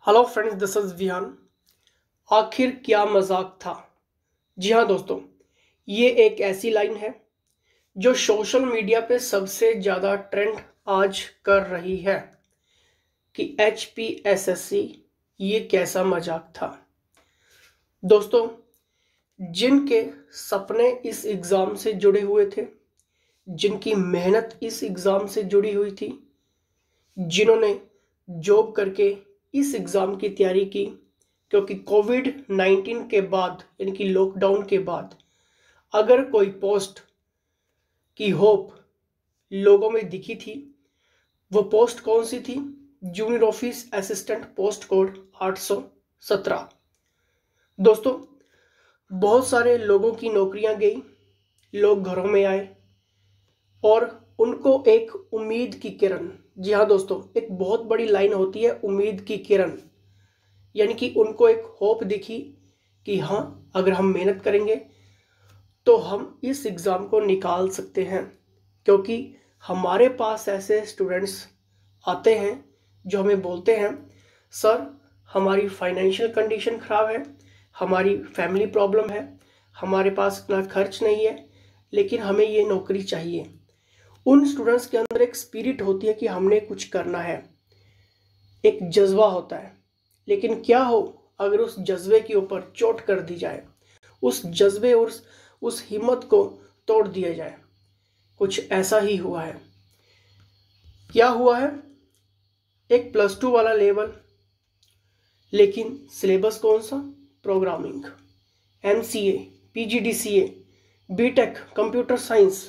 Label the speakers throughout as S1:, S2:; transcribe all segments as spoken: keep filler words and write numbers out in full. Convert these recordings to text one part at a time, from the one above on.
S1: Hello friends, this is Vihaan. आखिर क्या मजाक था। जी हाँ दोस्तों, ये एक ऐसी लाइन है जो सोशल मीडिया पे सबसे ज़्यादा ट्रेंड आज कर रही है कि H P S S C ये कैसा मजाक था। दोस्तों, जिनके सपने इस एग्ज़ाम से जुड़े हुए थे, जिनकी मेहनत इस एग्ज़ाम से जुड़ी हुई थी, जिन्होंने जॉब करके इस एग्ज़ाम की तैयारी की, क्योंकि कोविड नाइन्टीन के बाद यानी कि लॉकडाउन के बाद अगर कोई पोस्ट की होप लोगों में दिखी थी, वो पोस्ट कौन सी थी? Junior office assistant, post code आठ सौ सत्रह। दोस्तों, बहुत सारे लोगों की नौकरियां गई, लोग घरों में आए और उनको एक उम्मीद की किरण, जी हाँ दोस्तों, एक बहुत बड़ी लाइन होती है उम्मीद की किरण, यानी कि उनको एक होप दिखी कि हाँ, अगर हम मेहनत करेंगे तो हम इस एग्ज़ाम को निकाल सकते हैं। क्योंकि हमारे पास ऐसे स्टूडेंट्स आते हैं जो हमें बोलते हैं, सर हमारी फाइनेंशियल कंडीशन ख़राब है, हमारी फैमिली प्रॉब्लम है, हमारे पास इतना खर्च नहीं है, लेकिन हमें ये नौकरी चाहिए। उन स्टूडेंट्स के अंदर एक स्पिरिट होती है कि हमने कुछ करना है, एक जज्बा होता है। लेकिन क्या हो अगर उस जज्बे के ऊपर चोट कर दी जाए, उस जज्बे और उस हिम्मत को तोड़ दिया जाए। कुछ ऐसा ही हुआ है। क्या हुआ है? एक प्लस टू वाला लेवल, लेकिन सिलेबस कौन सा? Programming, M C A, P G D C A, B tech, computer science,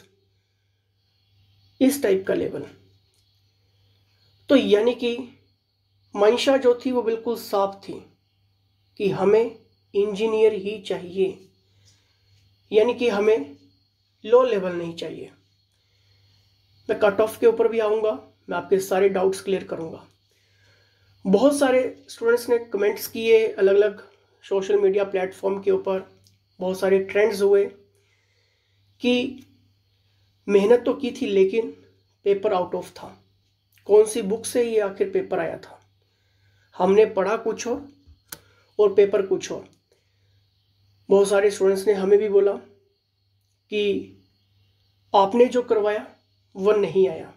S1: इस टाइप का लेवल। तो यानी कि मंशा जो थी वो बिल्कुल साफ थी कि हमें इंजीनियर ही चाहिए, यानी कि हमें लो लेवल नहीं चाहिए। मैं कट ऑफ के ऊपर भी आऊँगा, मैं आपके सारे डाउट्स क्लियर करूँगा। बहुत सारे स्टूडेंट्स ने कमेंट्स किए अलग अलग सोशल मीडिया प्लेटफॉर्म के ऊपर, बहुत सारे ट्रेंड्स हुए कि मेहनत तो की थी लेकिन पेपर आउट ऑफ था। कौन सी बुक से ये आखिर पेपर आया था? हमने पढ़ा कुछ और और पेपर कुछ और। बहुत सारे स्टूडेंट्स ने हमें भी बोला कि आपने जो करवाया वो नहीं आया।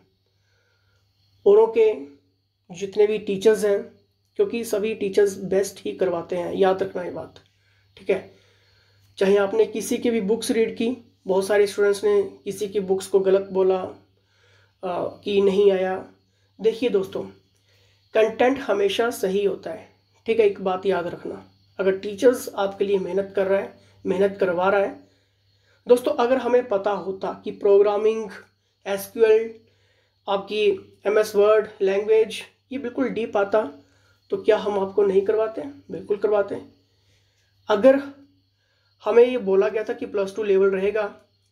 S1: औरों के जितने भी टीचर्स हैं, क्योंकि सभी टीचर्स बेस्ट ही करवाते हैं, याद रखना ये बात, ठीक है। चाहे आपने किसी की भी बुक्स रीड की, बहुत सारे स्टूडेंट्स ने किसी की बुक्स को गलत बोला आ, कि नहीं आया। देखिए दोस्तों, कंटेंट हमेशा सही होता है, ठीक है। एक बात याद रखना, अगर टीचर्स आपके लिए मेहनत कर रहा है, मेहनत करवा रहा है, दोस्तों अगर हमें पता होता कि प्रोग्रामिंग, एस क्यू एल, आपकी एम एस वर्ड लैंग्वेज ये बिल्कुल डीप आता, तो क्या हम आपको नहीं करवाते? बिल्कुल करवाते हैं। अगर हमें ये बोला गया था कि प्लस टू लेवल रहेगा,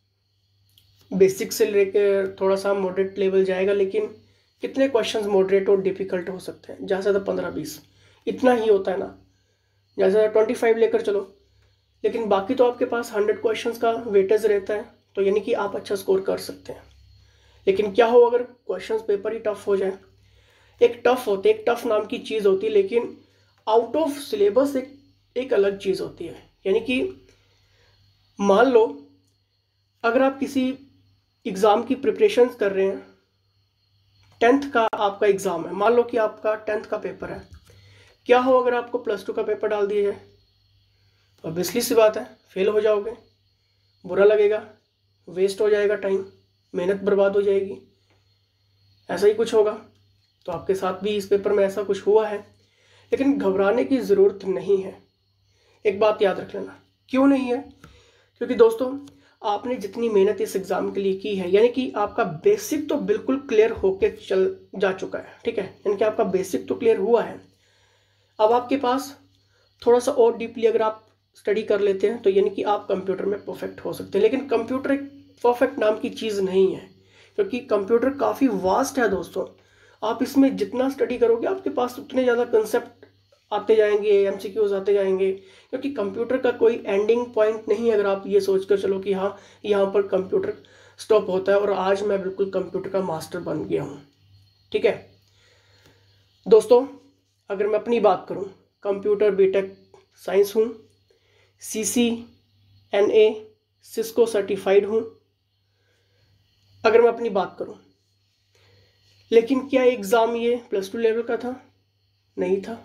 S1: बेसिक से लेकर थोड़ा सा मॉडरेट लेवल जाएगा, लेकिन कितने क्वेश्चंस मॉडरेट और डिफ़िकल्ट हो सकते हैं? ज़्यादा से ज़्यादा पंद्रह बीस, इतना ही होता है ना। ज़्यादा से ज़्यादा ट्वेंटी फाइव लेकर चलो, लेकिन बाकी तो आपके पास हंड्रेड क्वेश्चंस का वेटेज रहता है, तो यानी कि आप अच्छा स्कोर कर सकते हैं। लेकिन क्या हो अगर क्वेश्चंस पेपर ही टफ हो जाए? एक टफ होते एक टफ नाम की चीज़ होती है, लेकिन आउट ऑफ सिलेबस एक एक अलग चीज़ होती है। यानी कि मान लो अगर आप किसी एग्ज़ाम की प्रिपरेशन कर रहे हैं, टेंथ का आपका एग्ज़ाम है, मान लो कि आपका टेंथ का पेपर है, क्या हो अगर आपको प्लस टू का पेपर डाल दिया जाए? ऑब्वियसली सी बात है, फेल हो जाओगे, बुरा लगेगा, वेस्ट हो जाएगा टाइम, मेहनत बर्बाद हो जाएगी, ऐसा ही कुछ होगा। तो आपके साथ भी इस पेपर में ऐसा कुछ हुआ है, लेकिन घबराने की ज़रूरत नहीं है। एक बात याद रख लेना, क्यों नहीं है? क्योंकि दोस्तों आपने जितनी मेहनत इस एग्ज़ाम के लिए की है, यानी कि आपका बेसिक तो बिल्कुल क्लियर होके चल जा चुका है, ठीक है, यानी कि आपका बेसिक तो क्लियर हुआ है। अब आपके पास थोड़ा सा और डीपली अगर आप स्टडी कर लेते हैं तो यानी कि आप कंप्यूटर में परफेक्ट हो सकते हैं। लेकिन कंप्यूटर एक परफेक्ट नाम की चीज़ नहीं है, क्योंकि कंप्यूटर काफ़ी वास्ट है दोस्तों। आप इसमें जितना स्टडी करोगे आपके पास उतने ज़्यादा कंसेप्ट आते जाएंगे, एम सी क्यूज़ आते जाएंगे, क्योंकि कंप्यूटर का कोई एंडिंग पॉइंट नहीं है। अगर आप ये सोच कर चलो कि हाँ यहाँ पर कंप्यूटर स्टॉप होता है और आज मैं बिल्कुल कंप्यूटर का मास्टर बन गया हूँ, ठीक है दोस्तों। अगर मैं अपनी बात करूं, कंप्यूटर बीटेक साइंस हूं, C C N A Cisco certified हूं, अगर मैं अपनी बात करूं। लेकिन क्या एग्ज़ाम ये प्लस टू लेवल का था? नहीं था।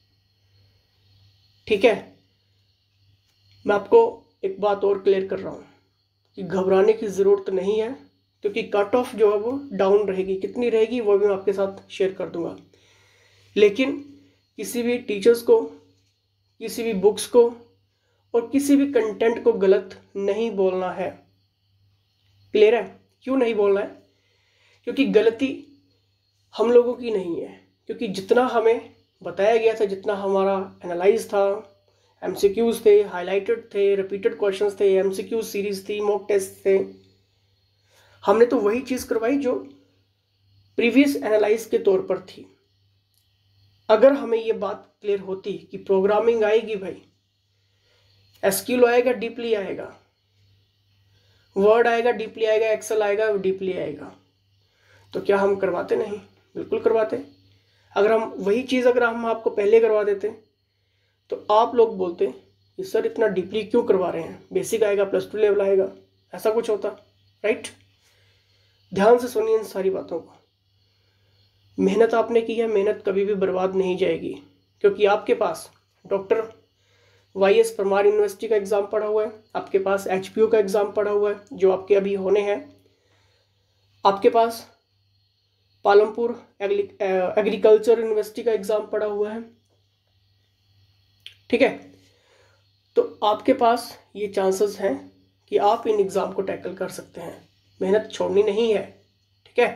S1: ठीक है, मैं आपको एक बात और क्लियर कर रहा हूँ कि घबराने की ज़रूरत नहीं है, क्योंकि कट ऑफ जो है वो डाउन रहेगी। कितनी रहेगी वो भी मैं आपके साथ शेयर कर दूंगा। लेकिन किसी भी टीचर्स को, किसी भी बुक्स को और किसी भी कंटेंट को गलत नहीं बोलना है। क्लियर है? क्यों नहीं बोलना है? क्योंकि गलती हम लोगों की नहीं है, क्योंकि जितना हमें बताया गया था, जितना हमारा एनालाइज था, एमसीक्यूज थे, हाईलाइटेड थे, रिपीटेड क्वेश्चंस थे, एमसीक्यू सीरीज थी, मॉक टेस्ट थे, हमने तो वही चीज़ करवाई जो प्रीवियस एनालाइज के तौर पर थी। अगर हमें ये बात क्लियर होती कि प्रोग्रामिंग आएगी भाई, एसक्यूएल आएगा, डीपली आएगा, वर्ड आएगा, डीपली आएगा, एक्सेल आएगा, डीपली आएगा, तो क्या हम करवाते? नहीं, बिल्कुल करवाते। अगर हम वही चीज़ अगर हम आपको पहले करवा देते तो आप लोग बोलते कि सर इतना डीपली क्यों करवा रहे हैं, बेसिक आएगा, प्लस टू लेवल आएगा, ऐसा कुछ होता। राइट? ध्यान से सुनिए इन सारी बातों को। मेहनत आपने की है, मेहनत कभी भी बर्बाद नहीं जाएगी, क्योंकि आपके पास doctor Y S Parmar university का एग्ज़ाम पड़ा हुआ है, आपके पास एच पी यू का एग्ज़ाम पड़ा हुआ है जो आपके अभी होने हैं, आपके पास पालमपुर एग्रीकल्चर यूनिवर्सिटी का एग्ज़ाम पड़ा हुआ है। ठीक है, तो आपके पास ये चांसेस हैं कि आप इन एग्ज़ाम को टैकल कर सकते हैं। मेहनत छोड़नी नहीं है। ठीक है,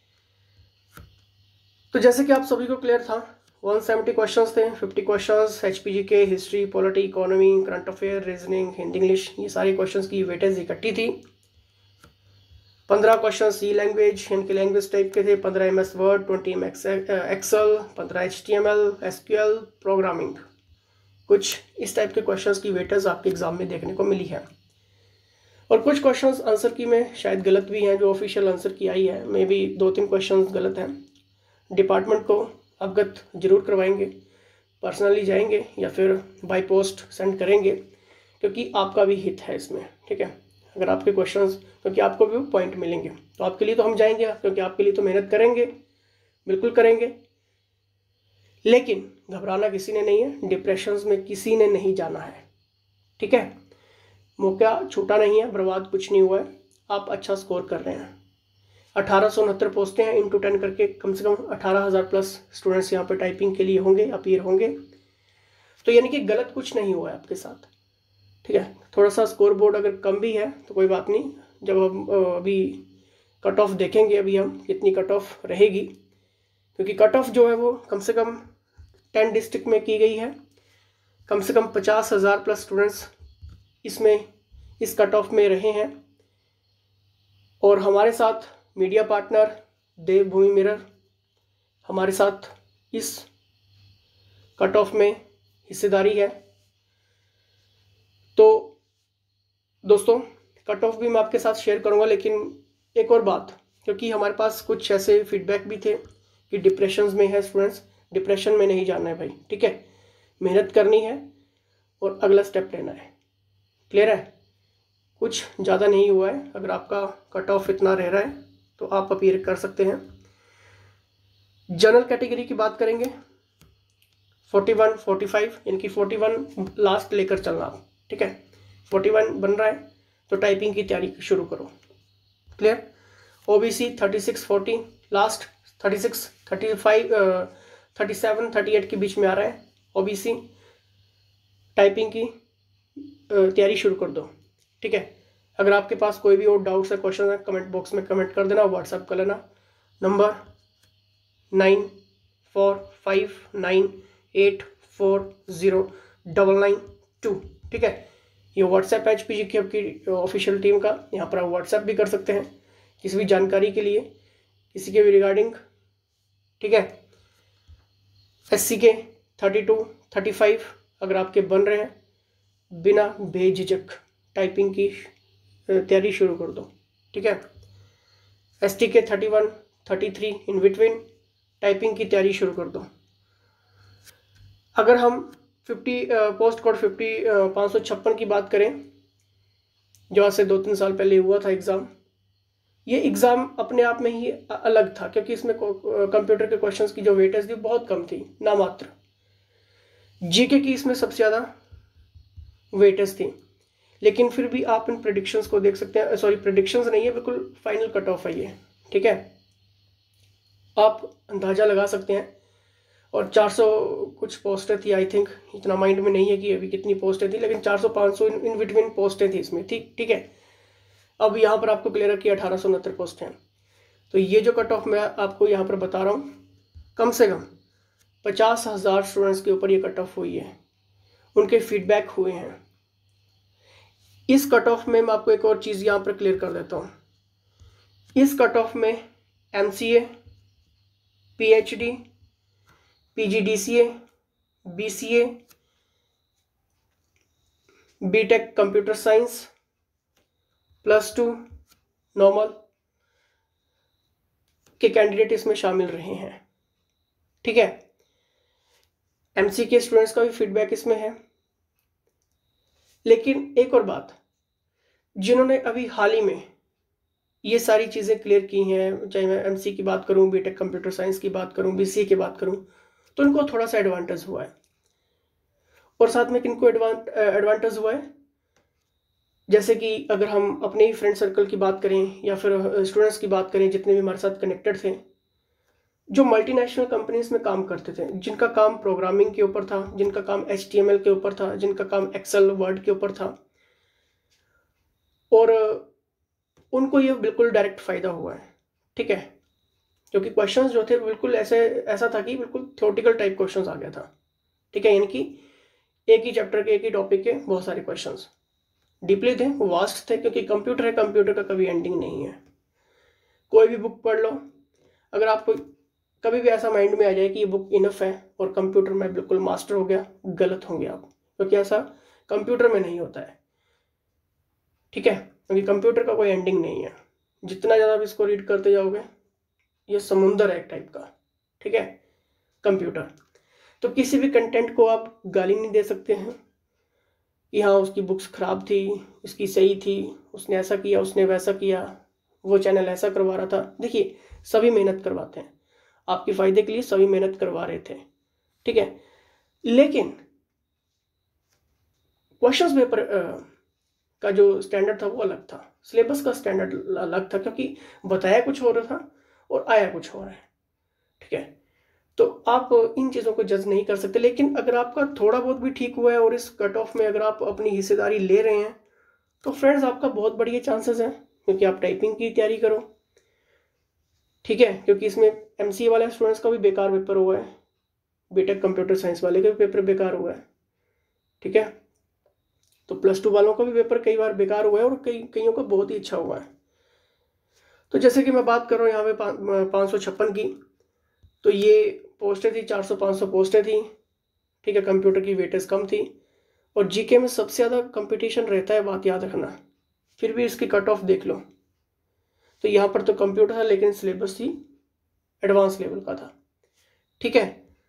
S1: तो जैसे कि आप सभी को क्लियर था, एक सौ सत्तर क्वेश्चंस थे, पचास क्वेश्चंस एचपीजी के, history, polity, economy, current affair, reasoning, Hindi, English, ये सारे क्वेश्चंस की वेटेज इकट्ठी थी। पंद्रह क्वेश्चन सी लैंग्वेज, इनके लैंग्वेज टाइप के थे, पंद्रह M S Word, twenty M Excel, पंद्रह H T M L, S Q L, programming, कुछ इस टाइप के क्वेश्चंस की वेटेज आपके एग्जाम में देखने को मिली है। और कुछ क्वेश्चंस आंसर की में शायद गलत भी हैं, जो ऑफिशियल आंसर की आई है, मे भी दो तीन क्वेश्चंस गलत हैं। डिपार्टमेंट को अवगत जरूर करवाएंगे, पर्सनली जाएंगे या फिर बाय पोस्ट सेंड करेंगे, क्योंकि आपका भी हित है इसमें। ठीक है, अगर आपके क्वेश्चंस, क्योंकि आपको भी पॉइंट मिलेंगे, तो आपके लिए तो हम जाएंगे, क्योंकि आपके लिए तो मेहनत करेंगे, बिल्कुल करेंगे। लेकिन घबराना किसी ने नहीं है, डिप्रेशन में किसी ने नहीं जाना है। ठीक है, मौका छूटा नहीं है, बर्बाद कुछ नहीं हुआ है, आप अच्छा स्कोर कर रहे हैं। अठारह सौ उनहत्तर पोस्टें हैं, इंटू टेन करके कम से कम अठारह हज़ार प्लस स्टूडेंट्स यहाँ पे टाइपिंग के लिए होंगे, अपीयर होंगे, तो यानी कि गलत कुछ नहीं हुआ है आपके साथ। ठीक है, थोड़ा सा स्कोर बोर्ड अगर कम भी है तो कोई बात नहीं, जब हम अभी कट ऑफ देखेंगे, अभी हम कितनी कट ऑफ रहेगी, क्योंकि कट ऑफ जो है वो कम से कम टेन डिस्ट्रिक्ट में की गई है, कम से कम पचास हज़ार प्लस स्टूडेंट्स इसमें इस कट ऑफ में रहे हैं। और हमारे साथ मीडिया पार्टनर देवभूमि मिरर हमारे साथ इस कट ऑफ में हिस्सेदारी है। तो दोस्तों, कट ऑफ भी मैं आपके साथ शेयर करूंगा, लेकिन एक और बात, क्योंकि हमारे पास कुछ ऐसे फीडबैक भी थे कि डिप्रेशन में है स्टूडेंट्स, डिप्रेशन में नहीं जाना है भाई। ठीक है, मेहनत करनी है और अगला स्टेप लेना है। क्लियर है? कुछ ज़्यादा नहीं हुआ है, अगर आपका कट ऑफ इतना रह रहा है तो आप अपीयर कर सकते हैं। जनरल कैटेगरी की बात करेंगे, इकतालीस, पैंतालीस, इनकी इकतालीस लास्ट लेकर चलना। ठीक है, इकतालीस बन रहा है तो टाइपिंग की तैयारी शुरू करो। क्लियर? ओबीसी छत्तीस, चालीस लास्ट, छत्तीस, पैंतीस, सैंतीस, अड़तीस के बीच में आ रहा है ओबीसी, टाइपिंग की तैयारी शुरू कर दो। ठीक है, अगर आपके पास कोई भी और डाउट्स है, क्वेश्चन है, कमेंट बॉक्स में कमेंट कर देना, व्हाट्सएप कर लेना, number nine four five nine eight four zero double nine two. ठीक है, ये व्हाट्सएप एच पी जी की आपकी ऑफिशियल टीम का, यहाँ पर आप व्हाट्सएप भी कर सकते हैं किसी भी जानकारी के लिए, किसी के भी रिगार्डिंग। ठीक है, एस सी के थर्टी टू थर्टी फाइव अगर आपके बन रहे हैं, बिना बेझिझक टाइपिंग की तैयारी शुरू कर दो। ठीक है, एस टी के thirty one thirty three in between typing की तैयारी शुरू कर दो। अगर हम फिफ्टी पोस्ट कोड फिफ्टी पाँच सौ छप्पन की बात करें, जो आज से दो तीन साल पहले हुआ था एग्ज़ाम, ये एग्ज़ाम अपने आप में ही अलग था, क्योंकि इसमें कंप्यूटर के क्वेश्चंस की जो वेटेज थी बहुत कम थी, नामात्र। जीके की इसमें सबसे ज़्यादा वेटेज थी, लेकिन फिर भी आप इन प्रेडिक्शंस को देख सकते हैं। सॉरी, प्रेडिक्शंस नहीं है, बिल्कुल फाइनल कट ऑफ है ये, ठीक है। आप अंदाज़ा लगा सकते हैं। और चार सौ कुछ पोस्टें थी, आई थिंक, इतना माइंड में नहीं है कि अभी कितनी पोस्टें थी, लेकिन चार सौ पाँच सौ इन बिटवीन पोस्टें थी इसमें, ठीक ठीक है। अब यहाँ पर आपको क्लियर किया अठारह सौ उनहत्तर पोस्ट हैं। तो ये जो कट ऑफ मैं आपको यहाँ पर बता रहा हूँ, कम से कम पचास हज़ार स्टूडेंट्स के ऊपर ये कट ऑफ हुई है, उनके फीडबैक हुए हैं। इस कट ऑफ में मैं आपको एक और चीज़ यहाँ पर क्लियर कर देता हूँ। इस कट ऑफ में M C A, P H D, P G D C A, B C A, B tech computer science, plus two normal के कैंडिडेट इसमें शामिल रहे हैं, ठीक है। एम सी के स्टूडेंट्स का भी फीडबैक इसमें है। लेकिन एक और बात, जिन्होंने अभी हाल ही में ये सारी चीज़ें क्लियर की हैं, चाहे मैं एम सी की बात करूं, बी टेक कंप्यूटर साइंस की बात करूं, बी सी ए की बात करूं, तो उनको थोड़ा सा एडवांटेज हुआ है। और साथ में किनको एडवांटेज हुआ है, जैसे कि अगर हम अपने ही फ्रेंड सर्कल की बात करें या फिर स्टूडेंट्स की बात करें, जितने भी हमारे साथ कनेक्टेड थे, जो मल्टीनेशनल कंपनीज में काम करते थे, जिनका काम प्रोग्रामिंग के ऊपर था, जिनका काम एच टी एम एल के ऊपर था, जिनका काम एक्सेल वर्ड के ऊपर था, और उनको ये बिल्कुल डायरेक्ट फ़ायदा हुआ है, ठीक है। क्योंकि क्वेश्चंस जो थे बिल्कुल ऐसे ऐसा था कि बिल्कुल थ्योरेटिकल टाइप क्वेश्चंस आ गया था, ठीक है। यानी कि एक ही चैप्टर के, एक ही टॉपिक के बहुत सारे क्वेश्चंस डीपली थे, वास्ट थे, क्योंकि कंप्यूटर है, कंप्यूटर का कभी एंडिंग नहीं है। कोई भी बुक पढ़ लो, अगर आपको कभी भी ऐसा माइंड में आ जाए कि ये बुक इनफ है और कंप्यूटर में बिल्कुल मास्टर हो गया, गलत होंगे आप, क्योंकि ऐसा कंप्यूटर में नहीं होता है, ठीक है। क्योंकि कंप्यूटर का कोई एंडिंग नहीं है, जितना ज़्यादा आप इसको रीड करते जाओगे, ये समुंदर है एक टाइप का, ठीक है, कंप्यूटर। तो किसी भी कंटेंट को आप गाली नहीं दे सकते हैं कि हाँ उसकी बुक्स ख़राब थी, इसकी सही थी, उसने ऐसा किया, उसने वैसा किया, वो चैनल ऐसा करवा रहा था। देखिए, सभी मेहनत करवाते हैं, आपके फ़ायदे के लिए सभी मेहनत करवा रहे थे, ठीक है। लेकिन क्वेश्चंस पेपर का जो स्टैंडर्ड था वो अलग था, सिलेबस का स्टैंडर्ड अलग था, क्योंकि बताया कुछ हो रहा था और आया कुछ हो रहा है, ठीक है। तो आप इन चीज़ों को जज नहीं कर सकते। लेकिन अगर आपका थोड़ा बहुत भी ठीक हुआ है और इस कट ऑफ में अगर आप अपनी हिस्सेदारी ले रहे हैं, तो फ्रेंड्स आपका बहुत बढ़िया चांसेस हैं, क्योंकि आप टाइपिंग की तैयारी करो, ठीक है। क्योंकि इसमें एम सी ए वाले स्टूडेंट्स का भी बेकार पेपर हुआ है, बीटेक कंप्यूटर साइंस वाले का भी पेपर बेकार हुआ है, ठीक है। तो प्लस टू वालों का भी पेपर कई बार बेकार हुआ है और कई कईयों का बहुत ही अच्छा हुआ है। तो जैसे कि मैं बात कर रहा हूँ यहाँ पे पाँच सौ छप्पन की, तो ये पोस्टें थी, चार सौ पाँच सौ पोस्टें थी, ठीक है। कंप्यूटर की वेटेज कम थी और जीके में सबसे ज़्यादा कंपटीशन रहता है, बात याद रखना। फिर भी इसकी कट ऑफ देख लो, तो यहाँ पर तो कंप्यूटर था, लेकिन सिलेबस ही एडवांस लेवल का था, ठीक है।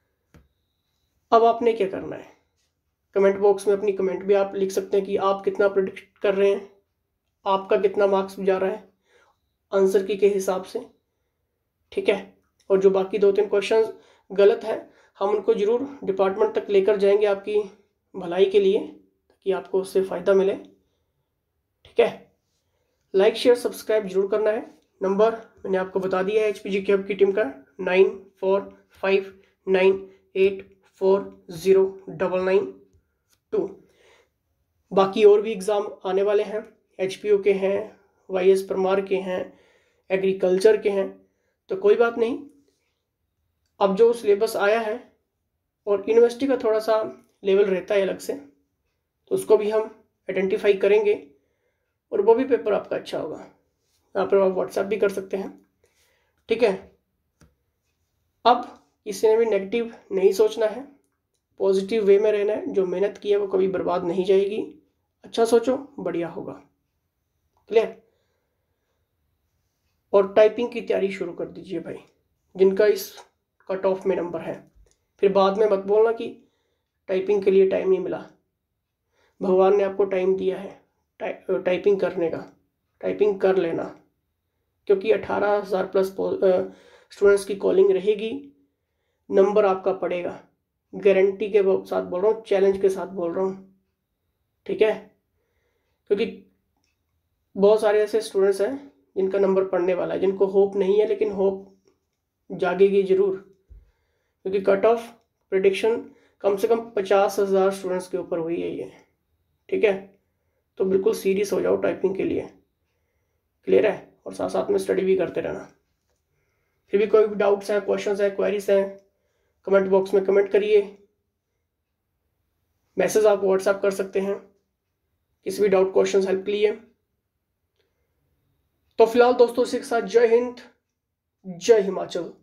S1: अब आपने क्या करना है, कमेंट बॉक्स में अपनी कमेंट भी आप लिख सकते हैं कि आप कितना प्रेडिक्ट कर रहे हैं, आपका कितना मार्क्स जा रहा है आंसर की के हिसाब से, ठीक है। और जो बाकी दो तीन क्वेश्चन गलत हैं, हम उनको ज़रूर डिपार्टमेंट तक लेकर जाएंगे आपकी भलाई के लिए, ताकि आपको उससे फ़ायदा मिले, ठीक है। लाइक शेयर सब्सक्राइब जरूर करना है। नंबर मैंने आपको बता दिया है एच पी जी के हब की टीम का, nine four five nine eight four zero double nine two. बाकी और भी एग्ज़ाम आने वाले हैं, एच पी ओ के हैं, वाई एस परमार के हैं, एग्रीकल्चर के हैं, तो कोई बात नहीं। अब जो सिलेबस आया है और यूनिवर्सिटी का थोड़ा सा लेवल रहता है अलग से, तो उसको भी हम आइडेंटिफाई करेंगे और वो भी पेपर आपका अच्छा होगा। यहाँ पर आप व्हाट्सएप भी कर सकते हैं, ठीक है। अब किसी ने भी नेगेटिव नहीं सोचना है, पॉजिटिव वे में रहना है। जो मेहनत की है वो कभी बर्बाद नहीं जाएगी, अच्छा सोचो, बढ़िया होगा, क्लियर। और टाइपिंग की तैयारी शुरू कर दीजिए भाई, जिनका इस कट ऑफ में नंबर है। फिर बाद में मत बोलना कि टाइपिंग के लिए टाइम नहीं मिला। भगवान ने आपको टाइम दिया है टाइ, टाइपिंग करने का, टाइपिंग कर लेना, क्योंकि अठारह हज़ार प्लस स्टूडेंट्स की कॉलिंग रहेगी, नंबर आपका पड़ेगा। गारंटी के साथ बोल रहा हूँ, चैलेंज के साथ बोल रहा हूँ, ठीक है। क्योंकि बहुत सारे ऐसे स्टूडेंट्स हैं जिनका नंबर पढ़ने वाला है, जिनको होप नहीं है, लेकिन होप जागेगी ज़रूर, क्योंकि कट ऑफ प्रिडिक्शन कम से कम पचास हज़ार स्टूडेंट्स के ऊपर हुई है ये, ठीक है। तो बिल्कुल सीरियस हो जाओ टाइपिंग के लिए, क्लियर है, और साथ साथ में स्टडी भी करते रहना। फिर भी कोई भी डाउट्स हैं, क्वेश्चंस हैं, क्वेरीज हैं, कमेंट बॉक्स में कमेंट करिए, मैसेज आप व्हाट्सएप कर सकते हैं किसी भी डाउट क्वेश्चंस हेल्प के लिए। तो फिलहाल दोस्तों इसी के साथ जय हिंद, जय हिमाचल।